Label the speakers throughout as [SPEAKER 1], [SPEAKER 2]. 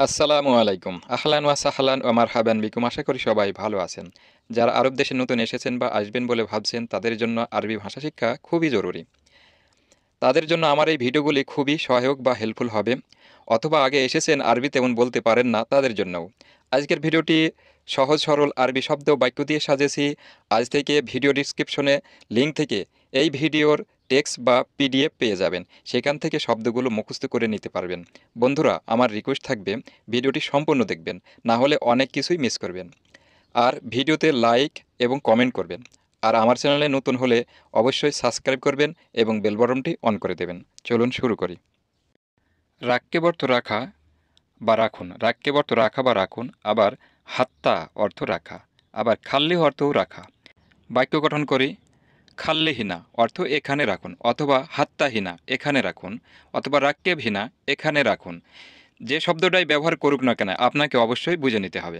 [SPEAKER 1] আসসালামু আলাইকুম। আহলান ওয়া সাহলান ওয়া মারহাবান বিকুম। আশা করি সবাই ভালো আছেন। যারা আরব দেশে নতুন এসেছেন বা আসবেন বলে ভাবছেন তাদের জন্য আরবি ভাষা শিক্ষা খুবই জরুরি। তাদের জন্য আমার এই ভিডিওগুলি খুবই সহায়ক বা হেল্পফুল হবে। অথবা আগে এসেছেন আরবি তেমন বলতে পারেন না তাদের জন্যও। আজকের ভিডিওটি সহজ সরল আরবি শব্দ ও বাক্য দিয়ে সাজেছি। আজ থেকে ভিডিও ডিসক্রিপশনে লিঙ্ক থেকে এই ভিডিওর টেক্সট বা পিডিএফ পেয়ে যাবেন। সেখান থেকে শব্দগুলো মুখস্থ করে নিতে পারবেন। বন্ধুরা, আমার রিকোয়েস্ট থাকবে ভিডিওটি সম্পূর্ণ দেখবেন, না হলে অনেক কিছুই মিস করবেন। আর ভিডিওতে লাইক এবং কমেন্ট করবেন। আর আমার চ্যানেলে নতুন হলে অবশ্যই সাবস্ক্রাইব করবেন এবং বেল বাটনটি অন করে দেবেন। চলুন শুরু করি। রাগকে অর্থ রাখা বা রাখুন, রাগকে অর্থ রাখা বা রাখুন, আবার হাত্তা অর্থ রাখা, আবার খাল্লি অর্থও রাখা। বাক্য গঠন করি। খাল্লিহিনা অর্থ এখানে রাখুন, অথবা হাত্তাহিনা এখানে রাখুন, অথবা রাক্কেবহিনা এখানে রাখুন। যে শব্দটাই ব্যবহার করুক না কেন আপনাকে অবশ্যই বুঝে নিতে হবে।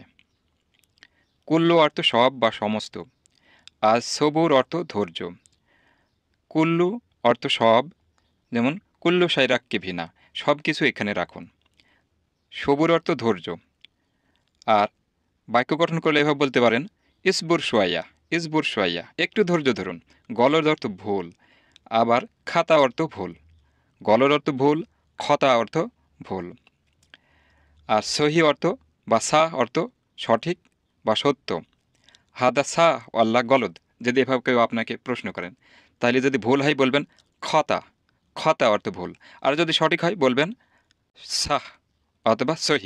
[SPEAKER 1] কুল্লু অর্থ সব বা সমস্ত। আর সবুর অর্থ ধৈর্য। কুল্লু অর্থ সব, যেমন কুল্লু সাইরাক্কি ভিনা, সব কিছু এখানে রাখুন। সবুর অর্থ ধৈর্য। আর বাক্য গঠন করলে এভাবে বলতে পারেন, ইসবুর সোয়াইয়া, ইসবুর সোয়াইয়া, একটু ধৈর্য ধরুন। গলর অর্থ ভুল, আবার খাতা অর্থ ভুল। গলর অর্থ ভুল, খতা অর্থ ভুল। আর সহি অর্থ বা সাহ অর্থ সঠিক বা সত্য। হাদা সাহ আল্লাহ গলদ, যদি এভাবে কেউ আপনাকে প্রশ্ন করেন, তাহলে যদি ভুল হয় বলবেন খতা, খতা অর্থ ভুল। আর যদি সঠিক হয় বলবেন সাহ অথবা সহি।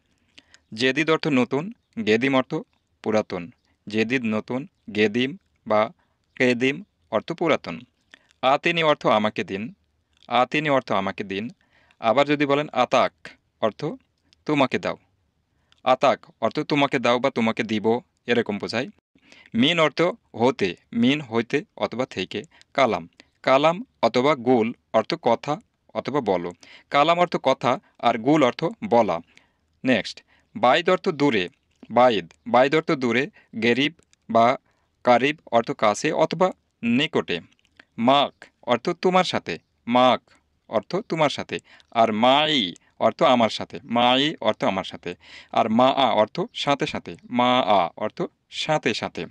[SPEAKER 1] জেদিদ অর্থ নতুন, গেদিম অর্থ পুরাতন। জেদিদ নতুন, গেদিম বা কেদিম অর্থ পুরাতন। আতিনি অর্থ আমাকে দিন, আতিনি অর্থ আমাকে দিন। আবার যদি বলেন আতাক অর্থ তোমাকে দাও, আতাক অর্থ তোমাকে দাও বা তোমাকে দিব, এরকম বোঝায়। মিন অর্থ হতে, মিন হইতে অথবা থেকে। কালাম, কালাম অথবা গুল অর্থ কথা অথবা বলো। কালাম অর্থ কথা আর গুল অর্থ বলা। নেক্সট, বাইদ অর্থ দূরে, বাইদ, বাইদ অর্থ দূরে। গেরিব বা কারিব অর্থ কাছে অথবা নিকটে। মাক অর্থ তোমার সাথে, মাক অর্থ তোমার সাথে। আর মাই অর্থ আমার সাথে, মাই অর্থ আমার সাথে। আর মা আ অর্থ সাথে সাথে, মা আ অর্থ সাথে সাথে।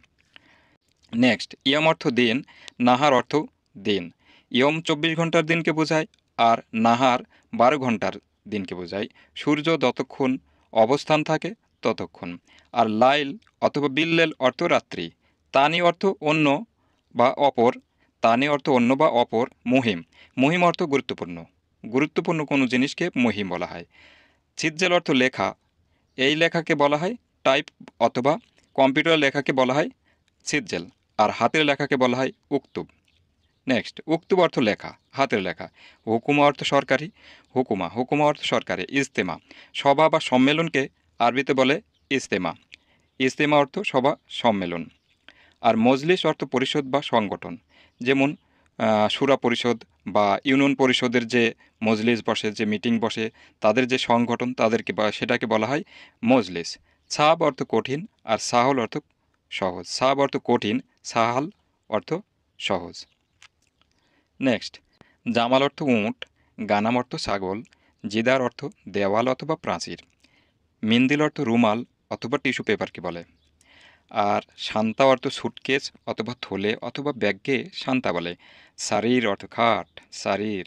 [SPEAKER 1] নেক্সট, ইয়ম অর্থ দিন, নাহার অর্থ দিন। ইয়ম 24 ঘন্টার দিনকে বোঝায়, আর নাহার 12 ঘন্টার দিনকে বোঝায়। সূর্য যতক্ষণ অবস্থান থাকে ততক্ষণ। আর লাইল অথবা বিল্লেল অর্থ রাত্রি। তানি অর্থ অন্য বা অপর, তানি অর্থ অন্য বা অপর। মুহিম, মুহিম অর্থ গুরুত্বপূর্ণ, গুরুত্বপূর্ণ কোনো জিনিসকে মুহিম বলা হয়। ছিজ্জেল অর্থ লেখা, এই লেখাকে বলা হয় টাইপ, অথবা কম্পিউটার লেখাকে বলা হয় ছিজ্জেল। আর হাতের লেখাকে বলা হয় উক্তুব। নেক্সট, উক্তুব অর্থ লেখা, হাতের লেখা। হুকুমা অর্থ সরকারি, হুকুমা, হুকুমা অর্থ সরকারি। ইজতেমা, সভা বা সম্মেলনকে আরবিতে বলে ইজতেমা, ইজতেমা অর্থ সভা সম্মেলন। আর মজলিস অর্থ পরিষদ বা সংগঠন, যেমন সুরা পরিষদ বা ইউনিয়ন পরিষদের যে মজলিস বসে, যে মিটিং বসে, তাদের যে সংগঠন, তাদেরকে বা সেটাকে বলা হয় মজলিস। সাব অর্থ কঠিন, আর সাহল অর্থ সহজ। সাব অর্থ কঠিন, সাহাল অর্থ সহজ। নেক্সট, জামাল অর্থ উঁট, গানাম অর্থ ছাগল, জিদার অর্থ দেওয়াল অথবা প্রাচীর, মিন্দিল অর্থ রুমাল অথবা টিস্যু পেপারকে বলে। আর শান্তা অর্থ সুটকেস অথবা থলে অথবা ব্যাগকে শান্তা বলে। শারীর অর্থ খাট, শারীর,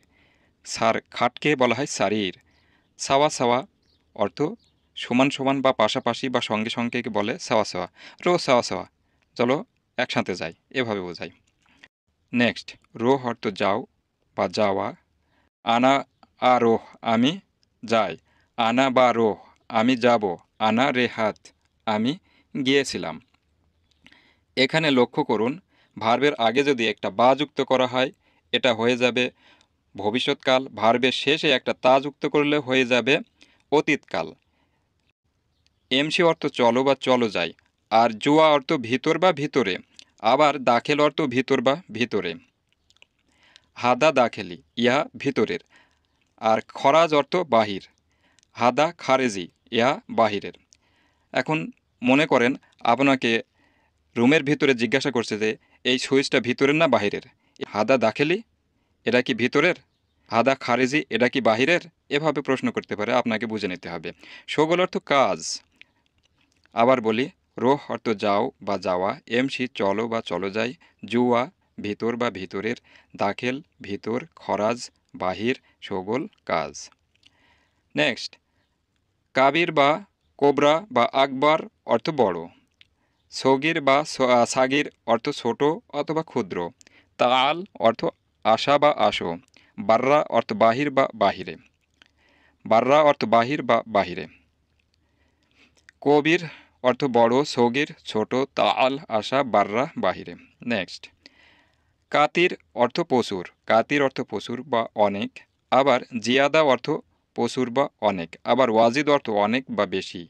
[SPEAKER 1] খাটকে বলা হয় শারীর। সাওয়া সাওয়া অর্থ সমান সমান বা পাশাপাশি বা সঙ্গে সঙ্গে বলে সাওয়া সাওয়া। সাওয়া সাওয়া, চলো একসাথে যাই, এভাবে বোঝাই। নেক্সট, রোহ অর্থ যাও বা যাওয়া। আনা আরোহ আমি যাই, আনা বা রোহ আমি যাব, আনা রেহাত আমি গিয়েছিলাম। এখানে লক্ষ্য করুন, ভার্বের আগে যদি একটা বা যুক্ত করা হয় এটা হয়ে যাবে ভবিষ্যৎকাল, ভার্বের শেষে একটা তা যুক্ত করলে হয়ে যাবে অতীতকাল। এমসি অর্থ চলো বা চলো যাই। আর জুয়া অর্থ ভিতর বা ভিতরে। আবার দাখেল অর্থ ভিতর বা ভিতরে। হাদা দাখেলি, ইহা ভিতরের। আর খরাজ অর্থ বাহির। হাদা খারেজি, ইহা বাহিরের। এখন মনে করেন আপনাকে রুমের ভিতরে জিজ্ঞাসা করছে যে এই সুইচটা ভিতরের না বাহিরের। হাদা দাখেলি, এটা কি ভিতরের? হাদা খারিজি, এটা কি বাহিরের? এভাবে প্রশ্ন করতে পারে, আপনাকে বুঝে নিতে হবে। শোগল অর্থ কাজ। আবার বলি, রোহ অর্থ যাও বা যাওয়া, এমসি চলো বা চলো যাই, জুয়া ভিতর বা ভিতরের, দাখিল ভিতর, খরাজ বাহির, শোগল কাজ। নেক্সট, কাবির বা কোবরা বা আকবর অর্থ বড়, সগির বা সাগির অর্থ ছোট অথবা ক্ষুদ্র, তাল অর্থ আসা বা আসো, বাররা অর্থ বাহির বা বাহিরে, বাররা অর্থ বাহির বা বাহিরে, কবির অর্থ বড়, সগির ছোট, তাল আসা, বাররা বাহিরে। নেক্সট, কাতির অর্থ প্রচুর, কাতির অর্থ প্রচুর বা অনেক, আবার জিয়াদা অর্থ প্রচুর বা অনেক, আবার ওয়াজিদ অর্থ অনেক বা বেশি,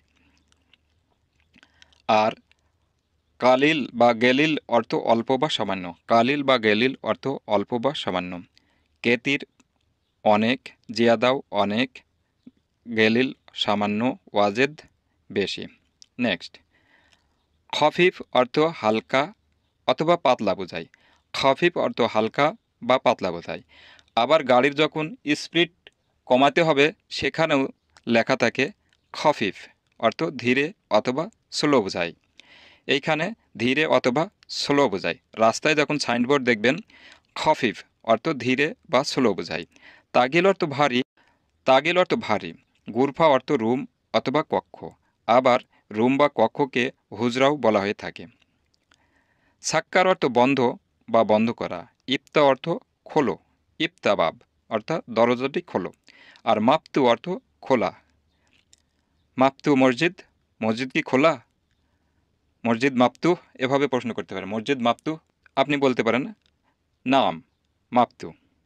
[SPEAKER 1] আর কালিল বা গেলিল অর্থ অল্প বা সামান্য, কালিল বা গেলিল অর্থ অল্প বা সামান্য, কেতির অনেক, জিয়াদাও অনেক, গেলিল সামান্য, ওয়াজেদ বেশি। নেক্সট, খফিফ অর্থ হালকা অথবা পাতলা বোঝায়, খফিফ অর্থ হালকা বা পাতলা বোঝায়। আবার গাড়ির যখন স্পিড কমাতে হবে সেখানেও লেখা থাকে খফিফ, অর্থ ধীরে অথবা স্লো বোঝায়। এইখানে ধীরে অথবা স্লো বোঝায়। রাস্তায় যখন সাইনবোর্ড দেখবেন, খফিফ অর্থ ধীরে বা স্লো বোঝায়। তাগিল অর্থ ভারী, তাগিল অর্থ ভারী। গুরফা অর্থ রুম অথবা কক্ষ, আবার রুম বা কক্ষকে হুজরাও বলা হয়ে থাকে। সাক্কার অর্থ বন্ধ বা বন্ধ করা, ইফতা অর্থ খোলো, ইফতাবাব অর্থাৎ দরজাটি খোলো, আর মাপতু অর্থ খোলা। মাপতু মসজিদ, মসজিদ কি খোলা? মসজিদ মাপতু, এভাবে প্রশ্ন করতে পারেন, মসজিদ মাপতু। আপনি বলতে পারেন নাম মাপতু।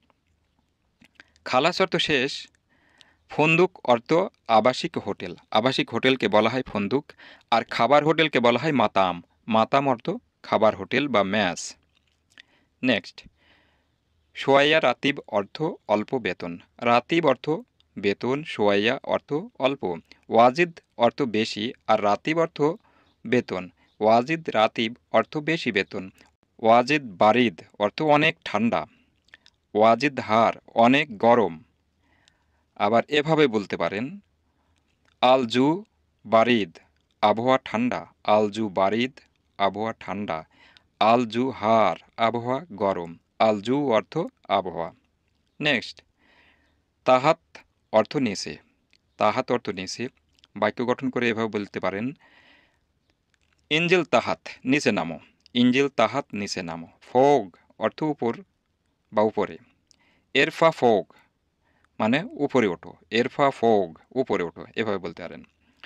[SPEAKER 1] খালাস অর্থ শেষ। ফন্দুক অর্থ আবাসিক হোটেল, আবাসিক হোটেলকে বলা হয় ফন্দুক, আর খাবার হোটেলকে বলা হয় মাতাম, মাতাম অর্থ খাবার হোটেল বা ম্যাস। নেক্সট, সোয়াইয়া রাতিব অর্থ অল্প বেতন, রাতিব অর্থ বেতন, সোয়াইয়া অর্থ অল্প, ওয়াজিদ অর্থ বেশি, আর রাতিব অর্থ বেতন। ওয়াজিদ রাতিব অর্থ বেশি বেতন, ওয়াজিদ বারিদ অর্থ অনেক ঠান্ডা, ওয়াজিদ হার অনেক গরম। আবার এভাবে বলতে পারেন, আলজু বারিদ আবহাওয়া ঠান্ডা, আলজু বারিদ আবহাওয়া ঠান্ডা, আলজু হার আবহাওয়া গরম, আলজু অর্থ আবহাওয়া। নেক্সট, তাহাত অর্থ নিচে, তাহাত অর্থ নিচে। বাক্য গঠন করে এভাবে বলতে পারেন, ইঞ্জিল তাহাত নিচে নামো, ইঞ্জিল তাহাত নিচে নামো। ফোগ অর্থ উপর বা উপরে, এরফা ফোগ মানে উপরে ওঠো, এরফা ফোগ উপরে ওঠো, এভাবে বলতে পারেন।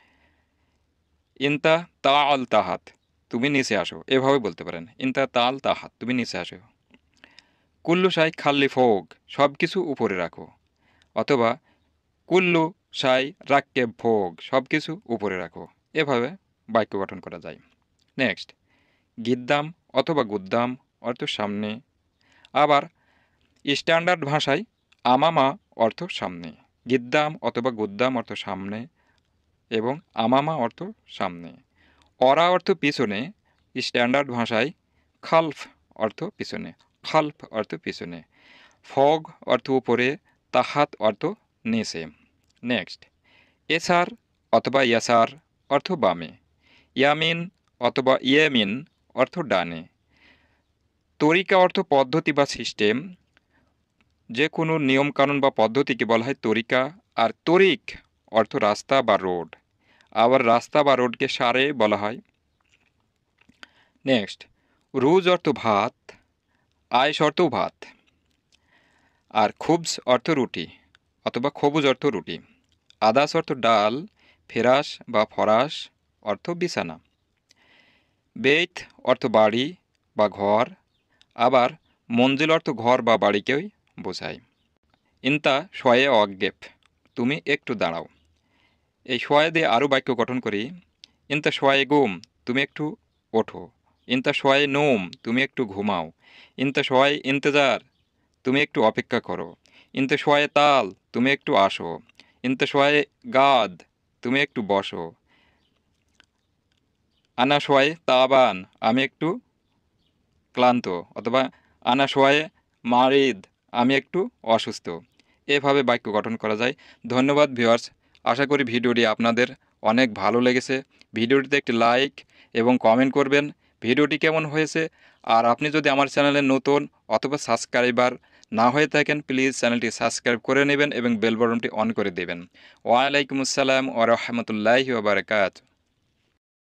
[SPEAKER 1] ইনতা তাল তাহাত তুমি নিচে আসো, এভাবে বলতে পারেন, ইনতা তাল তাহাত তুমি নিচে আসো। কুল্লু সাই খাল্লি ফোগ সব কিছু উপরে রাখো, অথবা কুল্লু সাই রাক্কে ভোগ সব কিছু উপরে রাখো, এভাবে বাক্য গঠন করা যায়। নেক্সট, গিদ্দাম অথবা গুদ্দাম অর্থ সামনে, আবার স্ট্যান্ডার্ড ভাষায় আমামা অর্থ সামনে, গিদ্দাম অথবা গুদ্দাম অর্থ সামনে এবং আমামা অর্থ সামনে। অরা অর্থ পিছনে, স্ট্যান্ডার্ড ভাষায় খালফ অর্থ পিছনে, খালফ অর্থ পিছনে। ফগ অর্থ উপরে, তাহাত অর্থ নিচে। নেক্সট, এসার অথবা ইয়াসার অর্থ বামে, ইয়ামিন অথবা ইয়েমিন অর্থ ডানে। তরিকা অর্থ পদ্ধতি বা সিস্টেম, যে কোনো নিয়মকানুন বা পদ্ধতিকে বলা হয় তরিকা, আর তরিক অর্থ রাস্তা বা রোড, আবার রাস্তা বা রোডকে সারে বলা হয়। নেক্সট, রুজ অর্থ ভাত, আয়েশ অর্থ ভাত, আর খুবস অর্থ রুটি অথবা খবুজ অর্থ রুটি, আদাস অর্থ ডাল, ফেরাস বা ফরাস অর্থ বিছানা, বেইত অর্থ বাড়ি বা ঘর, আবার মঞ্জিল অর্থ ঘর বা বাড়িকেই বোঝায়। ইনতা শয়ে অজ্ঞেপ তুমি একটু দাঁড়াও। এই শয়ে দিয়ে আরও বাক্য গঠন করি, ইনতা শয়ে গুম তুমি একটু ওঠো, ইনতা শয়ে নোম তুমি একটু ঘুমাও, ইনতা শয়ে ইন্তজার তুমি একটু অপেক্ষা করো, ইনতা শয়ে তাল তুমি একটু আসো, ইনতা শয়ে গাদ তুমি একটু বসো, আনা শয়ে তাবান আমি একটু ক্লান্ত, অথবা আনা শয়ে মারিদ আমি একটু অসুস্থ। এভাবে বাক্য গঠন করা যায়। ধন্যবাদ ভিউয়ার্স, আশা করি ভিডিওটি আপনাদের অনেক ভালো লেগেছে। ভিডিওটিতে একটি লাইক এবং কমেন্ট করবেন ভিডিওটি কেমন হয়েছে। আর আপনি যদি আমার চ্যানেলে নতুন অথবা সাবস্ক্রাইবার না হয়ে থাকেন, প্লিজ চ্যানেলটি সাবস্ক্রাইব করে নেবেন এবং বেল বাটনটি অন করে দেবেন। ওয়ালাইকুম আসসালাম ওয়া রাহমাতুল্লাহি ওয়া বারাকাতুহু।